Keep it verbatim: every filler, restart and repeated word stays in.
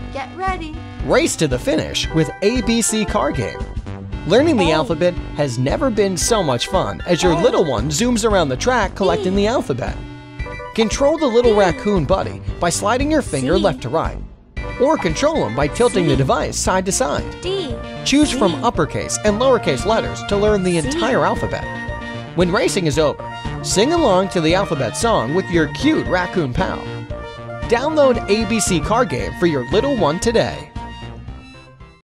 Get ready. Race to the finish with A B C Card Game. Learning the A. alphabet has never been so much fun as your A. little one zooms around the track collecting B. the alphabet. Control the little D. raccoon buddy by sliding your finger C. left to right, or control him by tilting C. the device side to side. D. Choose C. from uppercase and lowercase letters to learn the C. entire alphabet. When racing is over, sing along to the alphabet song with your cute raccoon pal. Download A B C Card Game for your little one today.